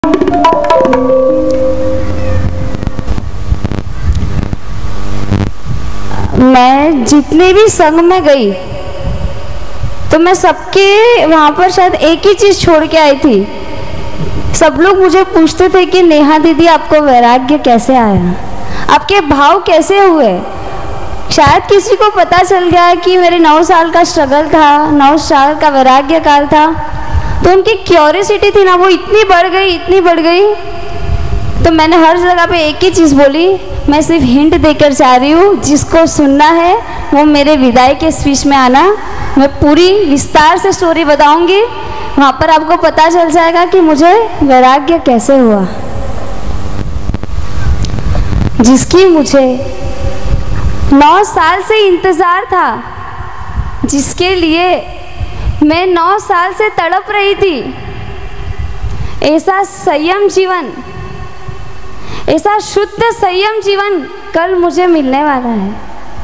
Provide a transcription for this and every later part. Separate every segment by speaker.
Speaker 1: मैं जितने भी संग में गई तो मैं सबके वहाँ पर शायद एक ही चीज़ छोड़ के आई थी। सब लोग मुझे पूछते थे कि नेहा दीदी आपको वैराग्य कैसे आया, आपके भाव कैसे हुए। शायद किसी को पता चल गया कि मेरे 9 साल का स्ट्रगल था, 9 साल का वैराग्य काल था, तो उनकी क्यूरियोसिटी थी ना वो इतनी बढ़ गई। तो मैंने हर जगह पे एक ही चीज़ बोली, मैं सिर्फ हिंट देकर जा रही हूँ, जिसको सुनना है वो मेरे विदाई के स्पीच में आना, मैं पूरी विस्तार से स्टोरी बताऊंगी। वहाँ पर आपको पता चल जाएगा कि मुझे वैराग्य कैसे हुआ, जिसकी मुझे 9 साल से इंतज़ार था, जिसके लिए मैं 9 साल से तड़प रही थी। ऐसा संयम जीवन, ऐसा शुद्ध संयम जीवन कल मुझे मिलने वाला है।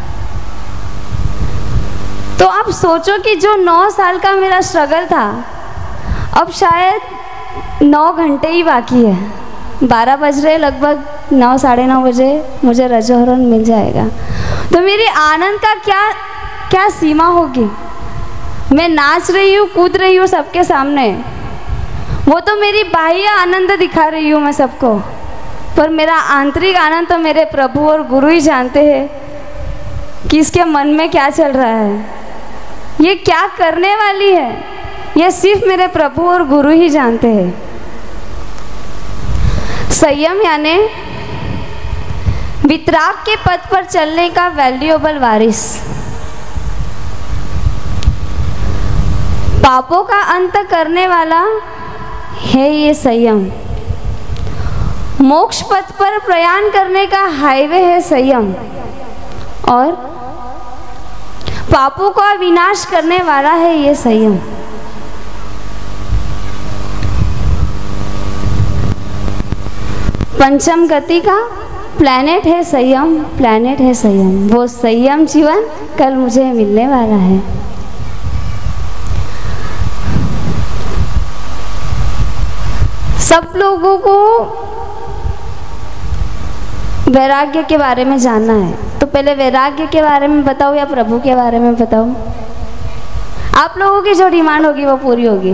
Speaker 1: तो आप सोचो कि जो 9 साल का मेरा स्ट्रगल था, अब शायद 9 घंटे ही बाकी है। 12 बज रहे, लगभग 9 साढ़े 9 बजे मुझे रजोहरण मिल जाएगा। तो मेरे आनंद का क्या सीमा होगी। मैं नाच रही हूँ, कूद रही हूँ सबके सामने, वो तो मेरी बाह्य आनंद दिखा रही हूँ मैं सबको, पर मेरा आंतरिक आनंद तो मेरे प्रभु और गुरु ही जानते हैं कि इसके मन में क्या चल रहा है, ये क्या करने वाली है, ये सिर्फ मेरे प्रभु और गुरु ही जानते हैं। संयम यानी वितराग के पथ पर चलने का वैल्यूएबल वारिस, पापों का अंत करने वाला है ये संयम, मोक्ष पथ पर प्रयाण करने का हाईवे है संयम, और पापों का विनाश करने वाला है ये संयम। पंचम गति का प्लैनेट है संयम, प्लैनेट है संयम। वो संयम जीवन कल मुझे मिलने वाला है। सब लोगों को वैराग्य के बारे में जानना है, तो पहले वैराग्य के बारे में बताओ या प्रभु के बारे में बताओ। आप लोगों की जो डिमांड होगी वो पूरी होगी।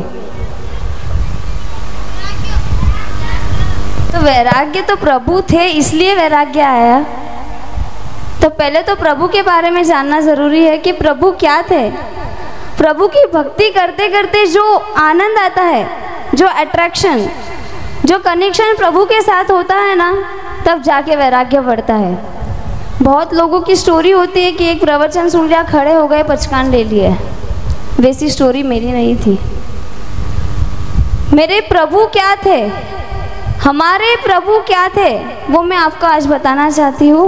Speaker 1: तो वैराग्य तो प्रभु थे इसलिए वैराग्य आया। तो पहले तो प्रभु के बारे में जानना जरूरी है कि प्रभु क्या थे। प्रभु की भक्ति करते करते जो आनंद आता है, जो अट्रैक्शन, जो कनेक्शन प्रभु के साथ होता है ना, तब जाके वैराग्य बढ़ता है। बहुत लोगों की स्टोरी होती है कि एक प्रवचन सुन लिया, खड़े हो गए, पचकान ले लिए। वैसी स्टोरी मेरी नहीं थी। मेरे प्रभु क्या थे, हमारे प्रभु क्या थे, वो मैं आपको आज बताना चाहती हूँ।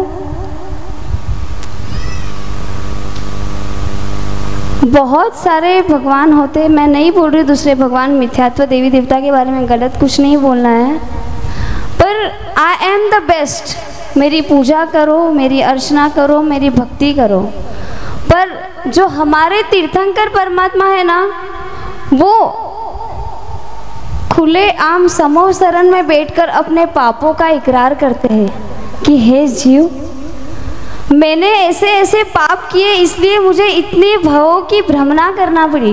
Speaker 1: बहुत सारे भगवान होते, मैं नहीं बोल रही दूसरे भगवान, मिथ्यात्व देवी देवता के बारे में गलत कुछ नहीं बोलना है, पर आई एम द बेस्ट। मेरी पूजा करो, मेरी अर्चना करो, मेरी भक्ति करो। पर जो हमारे तीर्थंकर परमात्मा है ना, वो खुले आम समूह शरण में बैठकर अपने पापों का इकरार करते हैं कि हे जीव, मैंने ऐसे ऐसे पाप किए, इसलिए मुझे इतने भवों की भ्रमणा करना पड़ी,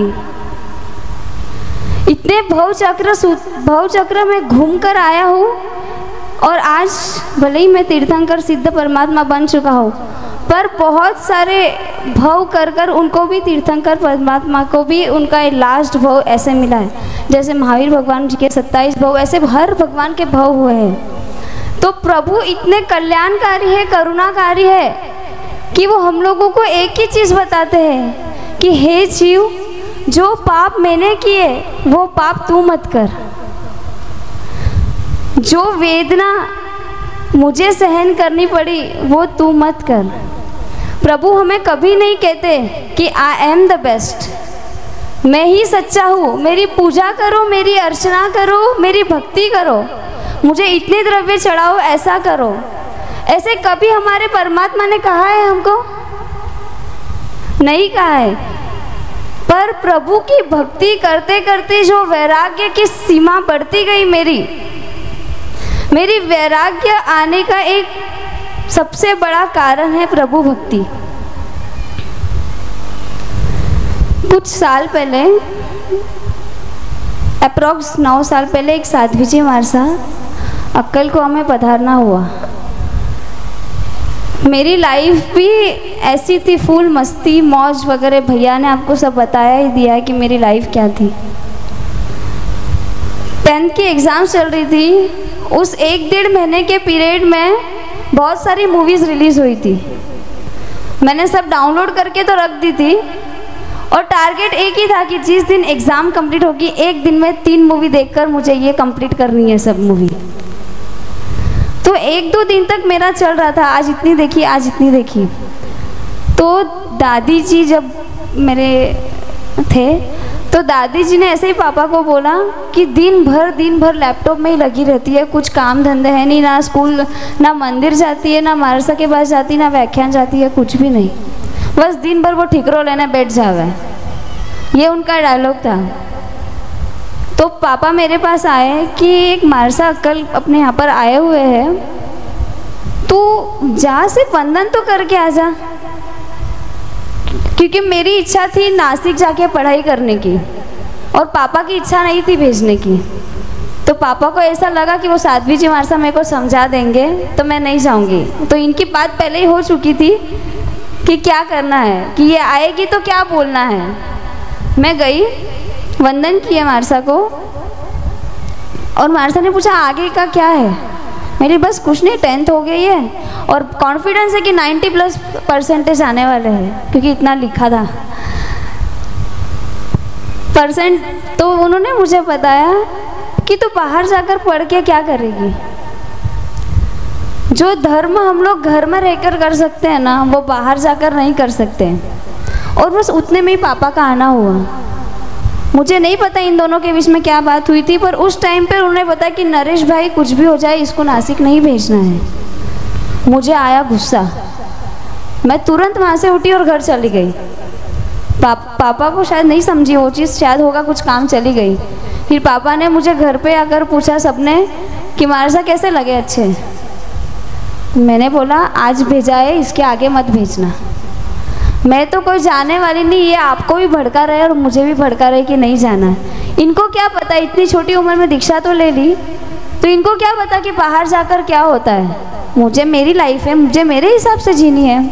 Speaker 1: इतने भव चक्र में घूम कर आया हूँ, और आज भले ही मैं तीर्थंकर सिद्ध परमात्मा बन चुका हूँ, पर बहुत सारे भव कर उनको भी, तीर्थंकर परमात्मा को भी उनका लास्ट भव ऐसे मिला है। जैसे महावीर भगवान जी के 27 भव, ऐसे हर भगवान के भव हुए हैं। तो प्रभु इतने कल्याणकारी है, करुणाकारी है कि वो हम लोगों को एक ही चीज़ बताते हैं कि हे जीव, जो पाप मैंने किए वो पाप तू मत कर, जो वेदना मुझे सहन करनी पड़ी वो तू मत कर। प्रभु हमें कभी नहीं कहते कि आई एम द बेस्ट, मैं ही सच्चा हूँ, मेरी पूजा करो, मेरी अर्चना करो, मेरी भक्ति करो, मुझे इतने द्रव्य चढ़ाओ, ऐसा करो। ऐसे कभी हमारे परमात्मा ने कहा है हमको? नहीं कहा है। पर प्रभु की भक्ति करते करते जो वैराग्य की सीमा बढ़ती गई मेरी, मेरी वैराग्य आने का एक सबसे बड़ा कारण है प्रभु भक्ति। कुछ साल पहले, अप्रॉक्स 9 साल पहले, एक साध्वी जी मारसा अक्कलकोवा में पधारना हुआ। मेरी लाइफ भी ऐसी थी, फुल मस्ती मौज वगैरह। भैया ने आपको सब बताया ही दिया है कि मेरी लाइफ क्या थी। 10th की एग्ज़ाम चल रही थी। उस 1-1.5 महीने के पीरियड में बहुत सारी मूवीज़ रिलीज़ हुई थी। मैंने सब डाउनलोड करके तो रख दी थी और टारगेट एक ही था कि जिस दिन एग्ज़ाम कंप्लीट होगी, एक दिन में 3 मूवी देखकर मुझे ये कंप्लीट करनी है सब मूवी। तो 1-2 दिन तक मेरा चल रहा था, आज इतनी देखी, आज इतनी देखी। तो दादी जी जब मेरे थे, तो दादी जी ने ऐसे ही पापा को बोला कि दिन भर लैपटॉप में ही लगी रहती है, कुछ काम धंधे है नहीं, ना स्कूल, ना मंदिर जाती है, ना मारसा के पास जाती, ना व्याख्यान जाती है, कुछ भी नहीं, बस दिन भर वो ठिकरो लेने बैठ जावे। ये उनका डायलॉग था। तो पापा मेरे पास आए कि एक मारसा अंकल अपने यहाँ पर आए हुए हैं, तू जा से वंदन तो करके आ जा, क्योंकि मेरी इच्छा थी नासिक जाके पढ़ाई करने की और पापा की इच्छा नहीं थी भेजने की। तो पापा को ऐसा लगा कि वो साध्वी जी मारसा मेरे को समझा देंगे तो मैं नहीं जाऊंगी। तो इनकी बात पहले ही हो चुकी थी कि क्या करना है, कि ये आएगी तो क्या बोलना है। मैं गई, वंदन किए मारसा को, और मारसा ने पूछा आगे का क्या है। मेरी बस कुछ नहीं, 10th हो गई है और कॉन्फिडेंस है कि 90+ % आने वाले हैं, क्योंकि इतना लिखा था परसेंट। तो उन्होंने मुझे बताया कि तू बाहर जाकर पढ़ के क्या करेगी। जो धर्म हम लोग घर में रहकर कर सकते हैं ना, वो बाहर जाकर नहीं कर सकते। और बस उतने में ही पापा का आना हुआ। मुझे नहीं पता इन दोनों के बीच में क्या बात हुई थी, पर उस टाइम पर उन्होंने बताया कि नरेश भाई कुछ भी हो जाए, इसको नासिक नहीं भेजना है। मुझे आया गुस्सा, मैं तुरंत वहाँ से उठी और घर चली गई। पापा को शायद नहीं समझी वो चीज़, शायद होगा कुछ काम, चली गई। फिर पापा ने मुझे घर पे आकर पूछा सबने कि मारसा कैसे लगे, अच्छे। मैंने बोला आज भेजा है, इसके आगे मत भेजना। मैं तो कोई जाने वाली नहीं, ये आपको भी भड़का रहे और मुझे भी भड़का रहे कि नहीं जाना है। इनको क्या पता, इतनी छोटी उम्र में दीक्षा तो ले ली, तो इनको क्या पता कि बाहर जाकर क्या होता है। मुझे मेरी लाइफ है, मुझे मेरे हिसाब से जीनी है।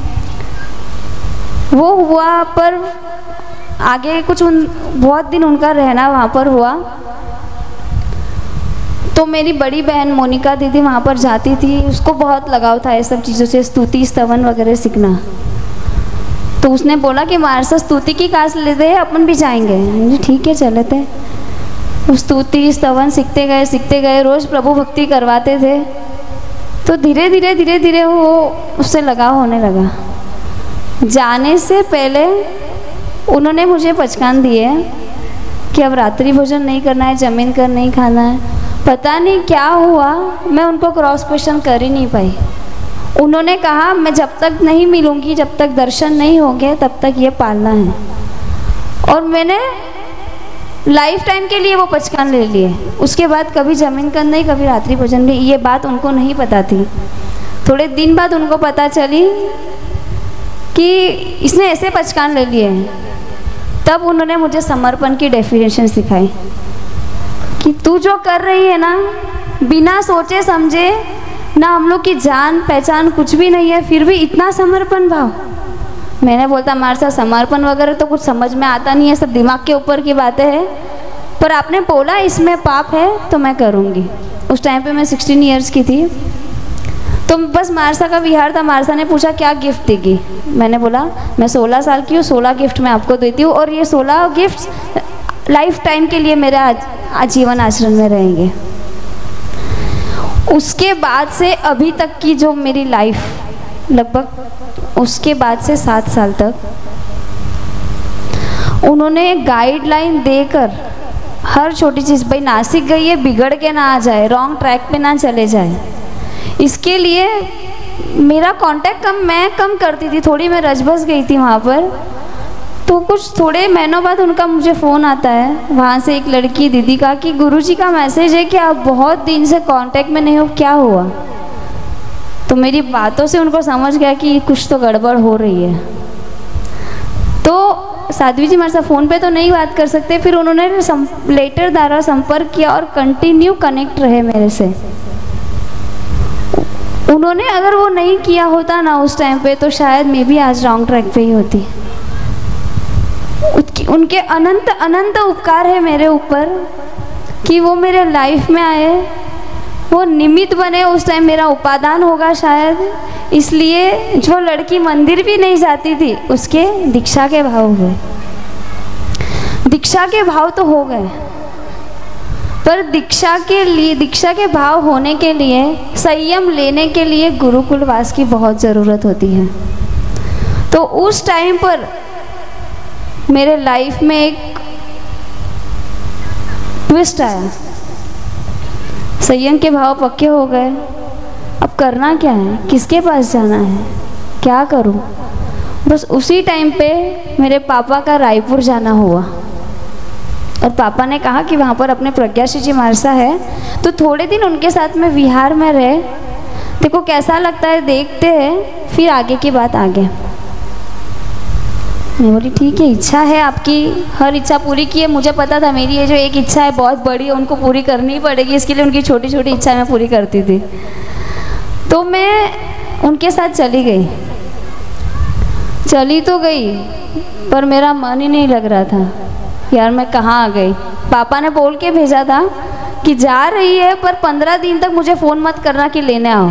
Speaker 1: वो हुआ, पर आगे कुछ बहुत दिन उनका रहना वहाँ पर हुआ। तो मेरी बड़ी बहन मोनिका दीदी वहाँ पर जाती थी, उसको बहुत लगाव था ये सब चीज़ों से, स्तुति स्तवन वगैरह सीखना। तो उसने बोला कि मारसा स्तुति की क्लास लेते हैं, अपन भी जाएंगे। ठीक है चले थे। स्तुति स्तवन सीखते गए, रोज़ प्रभु भक्ति करवाते थे। तो धीरे धीरे वो उससे लगाव होने लगा। जाने से पहले उन्होंने मुझे पहचान दिए कि अब रात्रि भोजन नहीं करना है, जमीन कर नहीं खाना है। पता नहीं क्या हुआ, मैं उनको क्रॉस क्वेश्चन कर ही नहीं पाई। उन्होंने कहा मैं जब तक नहीं मिलूंगी, जब तक दर्शन नहीं होंगे, तब तक ये पालना है। और मैंने लाइफ टाइम के लिए वो पहचान ले लिए। उसके बाद कभी जमीन कर नहीं, कभी रात्रि भोजन नहीं। ये बात उनको नहीं पता थी। थोड़े दिन बाद उनको पता चली कि इसने ऐसे पहचान ले लिए हैं। तब उन्होंने मुझे समर्पण की डेफिनेशन सिखाई कि तू जो कर रही है ना, बिना सोचे समझे, ना हम लोग की जान पहचान कुछ भी नहीं है, फिर भी इतना समर्पण भाव। मैंने बोलता मारसा समर्पण वगैरह तो कुछ समझ में आता नहीं है, सब दिमाग के ऊपर की बातें हैं, पर आपने बोला इसमें पाप है तो मैं करूँगी। उस टाइम पे मैं 16 ईयर्स की थी। तो बस मारसा का विहार था। मारसा ने पूछा क्या गिफ्ट देगी। मैंने बोला मैं 16 साल की हूँ, 16 गिफ्ट मैं आपको देती हूँ, और ये 16 गिफ्ट लाइफ टाइम के लिए मेरे आजीवन आचरण में रहेंगे। उसके बाद से अभी तक की जो मेरी लाइफ, लगभग उसके बाद से 7 साल तक उन्होंने गाइडलाइन देकर हर छोटी चीज़, भाई नासिक गई है, बिगड़ के ना आ जाए, रॉन्ग ट्रैक पे ना चले जाए, इसके लिए मेरा कांटेक्ट मैं कम करती थी। थोड़ी मैं रजबस गई थी वहाँ पर, तो कुछ थोड़े महीनों बाद उनका मुझे फ़ोन आता है वहाँ से एक लड़की दीदी का कि गुरुजी का मैसेज है कि आप बहुत दिन से कांटेक्ट में नहीं हो, क्या हुआ। तो मेरी बातों से उनको समझ गया कि कुछ तो गड़बड़ हो रही है। तो साध्वी जी हमारे साथ फ़ोन पे तो नहीं बात कर सकते, फिर उन्होंने लेटर द्वारा संपर्क किया और कंटिन्यू कनेक्ट रहे मेरे से। उन्होंने अगर वो नहीं किया होता ना उस टाइम पे, तो शायद मैं भी आज रॉन्ग ट्रैक पे ही होती। उनके अनंत अनंत उपकार है मेरे ऊपर कि वो मेरे लाइफ में आए, वो निमित्त बने। उस टाइम मेरा उपादान होगा शायद, इसलिए जो लड़की मंदिर भी नहीं जाती थी उसके दीक्षा के भाव हुए। दीक्षा के भाव तो हो गए, पर दीक्षा के भाव होने के लिए, संयम लेने के लिए गुरुकुल वास की बहुत ज़रूरत होती है। तो उस टाइम पर मेरे लाइफ में एक ट्विस्ट आया, संयम के भाव पक्के हो गए। अब करना क्या है, किसके पास जाना है, क्या करूं। बस उसी टाइम पे मेरे पापा का रायपुर जाना हुआ और पापा ने कहा कि वहाँ पर अपने प्रज्ञाश्री जी मारसा है, तो थोड़े दिन उनके साथ में विहार में रहे, देखो कैसा लगता है, देखते हैं, फिर आगे की बात आगे। मैं बोली ठीक है, इच्छा है आपकी, हर इच्छा पूरी की है। मुझे पता था मेरी ये जो एक इच्छा है बहुत बड़ी है, उनको पूरी करनी पड़ेगी, इसके लिए उनकी छोटी छोटी इच्छा मैं पूरी करती थी। तो मैं उनके साथ चली गई, चली तो गई, पर मेरा मन ही नहीं लग रहा था यार मैं कहाँ आ गई। पापा ने बोल के भेजा था कि जा रही है, पर 15 दिन तक मुझे फ़ोन मत करना कि लेने आओ।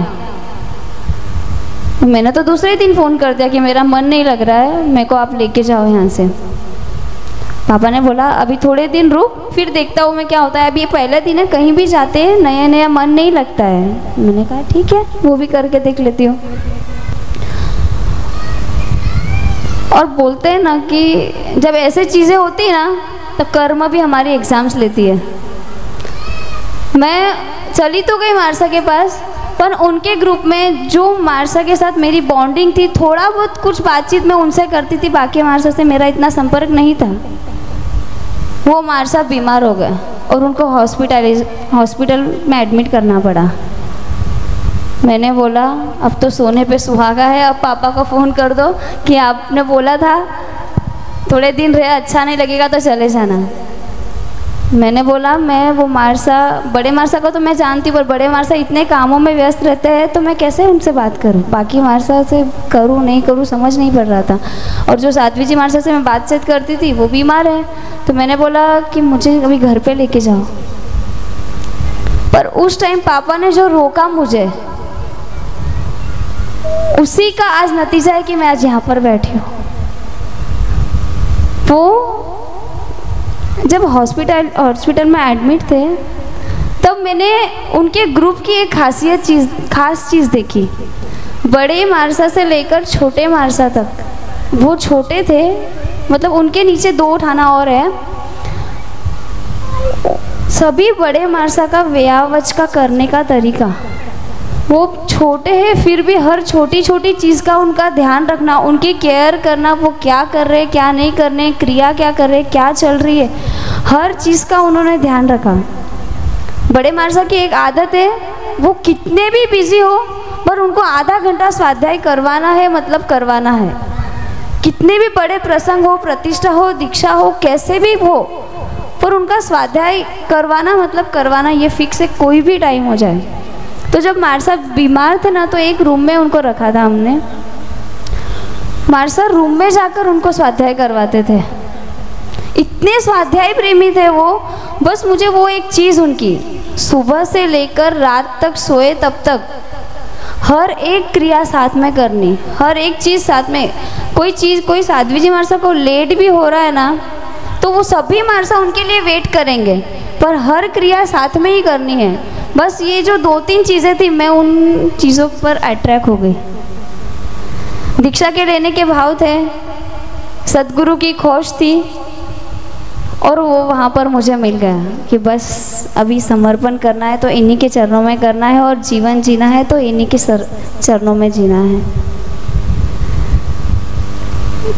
Speaker 1: मैंने तो दूसरे दिन फ़ोन कर दिया कि मेरा मन नहीं लग रहा है, मेरे को आप लेके जाओ यहाँ से। पापा ने बोला अभी थोड़े दिन रुक, फिर देखता हूँ मैं क्या होता है, अभी ये पहले दिन है, कहीं भी जाते हैं नया नया मन नहीं लगता है। मैंने कहा ठीक है, वो भी करके देख लेती हूँ। और बोलते हैं ना कि जब ऐसे चीज़ें होती है ना, तब कर्म भी हमारी एग्ज़ाम्स लेती है। मैं चली तो गई मारसा के पास, पर उनके ग्रुप में जो मारसा के साथ मेरी बॉन्डिंग थी, थोड़ा बहुत कुछ बातचीत मैं उनसे करती थी, बाकी मारसा से मेरा इतना संपर्क नहीं था। वो मारसा बीमार हो गए और उनको हॉस्पिटल में एडमिट करना पड़ा। मैंने बोला अब तो सोने पे सुहागा है, अब पापा को फ़ोन कर दो कि आपने बोला था थोड़े दिन रहे, अच्छा नहीं लगेगा तो चले जाना। मैंने बोला मैं वो मारसा, बड़े मारसा को तो मैं जानती हूँ, पर बड़े मारसा इतने कामों में व्यस्त रहते हैं, तो मैं कैसे उनसे बात करूँ, बाकी मारसा से करूँ नहीं करूँ समझ नहीं पड़ रहा था। और जो साध्वी जी मारसा से मैं बातचीत करती थी वो बीमार है, तो मैंने बोला कि मुझे अभी घर पे लेके जाओ। पर उस टाइम पापा ने जो रोका मुझे, उसी का आज नतीजा है कि मैं आज यहाँ पर बैठी हूँ। वो जब हॉस्पिटल में एडमिट थे, तब मैंने उनके ग्रुप की एक खास चीज़ देखी। बड़े मारसा से लेकर छोटे मारसा तक, वो छोटे थे, मतलब उनके नीचे 2 उठाना और है, सभी बड़े मारसा का व्यावच का करने का तरीका, वो छोटे हैं फिर भी हर छोटी छोटी चीज़ का उनका ध्यान रखना, उनकी केयर करना, वो क्या कर रहे क्या नहीं कर रहे, क्रिया क्या कर रहे, क्या चल रही है, हर चीज़ का उन्होंने ध्यान रखा। बड़े मारसा की एक आदत है, वो कितने भी बिजी हो पर उनको आधा घंटा स्वाध्याय करवाना है, मतलब करवाना है। कितने भी बड़े प्रसंग हो, प्रतिष्ठा हो, दीक्षा हो, कैसे भी हो, पर उनका स्वाध्याय करवाना मतलब करवाना, ये फिक्स है, कोई भी टाइम हो जाए। तो जब मारसा बीमार थे ना, तो एक रूम में उनको रखा था हमने। मारसा रूम में जाकर उनको स्वाध्याय करवाते थे, इतने स्वाध्याय प्रेमी थे वो। बस मुझे वो एक चीज़ उनकी, सुबह से लेकर रात तक सोए तब तक हर एक क्रिया साथ में करनी, हर एक चीज़ साथ में। कोई साध्वी जी मारसा को लेट भी हो रहा है ना, तो वो सभी मारसा उनके लिए वेट करेंगे, पर हर क्रिया साथ में ही करनी है। बस ये जो 2-3 चीज़ें थी, मैं उन चीज़ों पर अट्रैक्ट हो गई। दीक्षा के लेने के भाव थे, सदगुरु की खोज थी, और वो वहाँ पर मुझे मिल गया कि बस अभी समर्पण करना है तो इन्हीं के चरणों में करना है, और जीवन जीना है तो इन्हीं के चरणों में जीना है।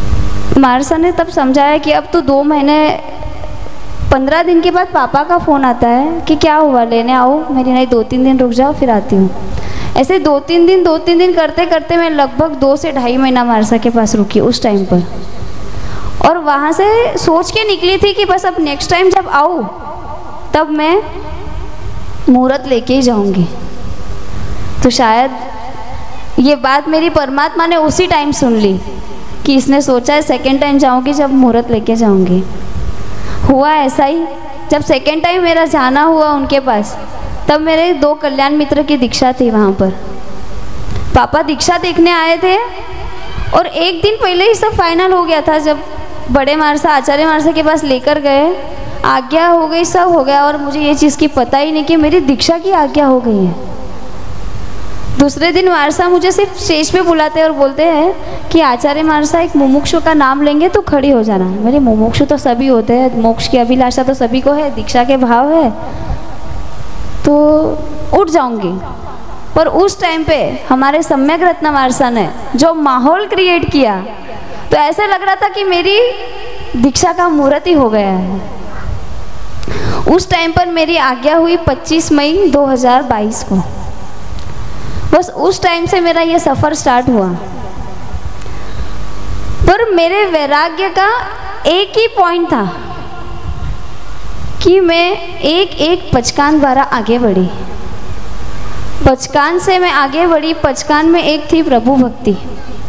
Speaker 1: मारसा ने तब समझाया कि अब तो 2 महीने 15 दिन के बाद पापा का फ़ोन आता है कि क्या हुआ, लेने आओ। मेरी नहीं, 2-3 दिन रुक जाओ फिर आती हूँ। ऐसे 2-3 दिन करते करते मैं लगभग 2 से ढाई महीना मारसा के पास रुकी उस टाइम पर। और वहाँ से सोच के निकली थी कि बस अब नेक्स्ट टाइम जब आऊँ तब मैं मुहूर्त लेके ही जाऊँगी। तो शायद ये बात मेरी परमात्मा ने उसी टाइम सुन ली कि इसने सोचा है सेकेंड टाइम जाऊँगी जब मुहूर्त लेके जाऊँगी। हुआ ऐसा ही। जब सेकेंड टाइम मेरा जाना हुआ उनके पास, तब मेरे 2 कल्याण मित्र की दीक्षा थी वहाँ पर। पापा दीक्षा देखने आए थे और एक दिन पहले ही सब फाइनल हो गया था। जब बड़े मारसा, आचार्य मारसा के पास लेकर गए, आज्ञा हो गई, सब हो गया और मुझे ये चीज़ की पता ही नहीं कि मेरी दीक्षा की आज्ञा हो गई है। दूसरे दिन मारसा मुझे सिर्फ स्टेज पे बुलाते और बोलते हैं कि आचार्य मारसा एक मुमुक्षु का नाम लेंगे तो खड़ी हो जाना। मेरे मुमुक्षु तो सभी होते हैं, मोक्ष की अभिलाषा तो सभी को है, दीक्षा के भाव है तो उठ जाऊंगी। पर उस टाइम पे हमारे सम्यक रत्न मारसा ने जो माहौल क्रिएट किया तो ऐसे लग रहा था कि मेरी दीक्षा का मुहूर्त ही हो गया है। उस टाइम पर मेरी आज्ञा हुई 25 मई 2022 को। बस उस टाइम से मेरा ये सफ़र स्टार्ट हुआ। पर मेरे वैराग्य का एक ही पॉइंट था कि मैं एक पचकान द्वारा आगे बढ़ी। पचकान से मैं आगे बढ़ी। पचकान में एक थी प्रभु भक्ति।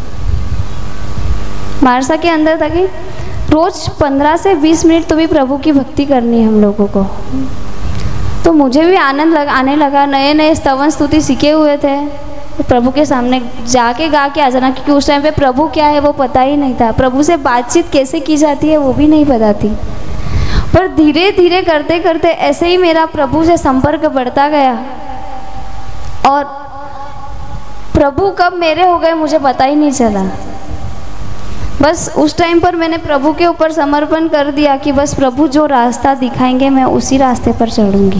Speaker 1: मारसा के अंदर था कि रोज 15 से 20 मिनट तो भी प्रभु की भक्ति करनी है हम लोगों को। तो मुझे भी आनंद आने लगा। नए नए स्तवन स्तुति सीखे हुए थे, तो प्रभु के सामने जाके गा के आ जाना, क्योंकि उस टाइम पे प्रभु क्या है वो पता ही नहीं था। प्रभु से बातचीत कैसे की जाती है वो भी नहीं पता थी। पर धीरे धीरे करते करते ऐसे ही मेरा प्रभु से संपर्क बढ़ता गया और प्रभु कब मेरे हो गए मुझे पता ही नहीं चला। बस उस टाइम पर मैंने प्रभु के ऊपर समर्पण कर दिया कि बस प्रभु जो रास्ता दिखाएंगे मैं उसी रास्ते पर चलूंगी।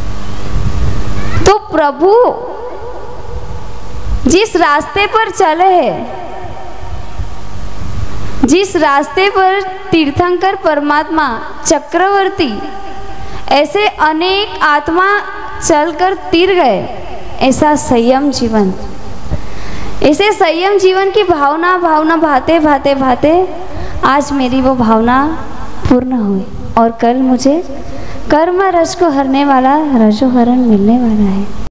Speaker 1: तो प्रभु जिस रास्ते पर चले हैं, जिस रास्ते पर तीर्थंकर परमात्मा चक्रवर्ती ऐसे अनेक आत्मा चलकर तीर गए, ऐसा संयम जीवन, ऐसे संयम जीवन की भावना भाते भाते भाते आज मेरी वो भावना पूर्ण हुई और कल मुझे कर्म रस को हरने वाला रजोहरण मिलने वाला है।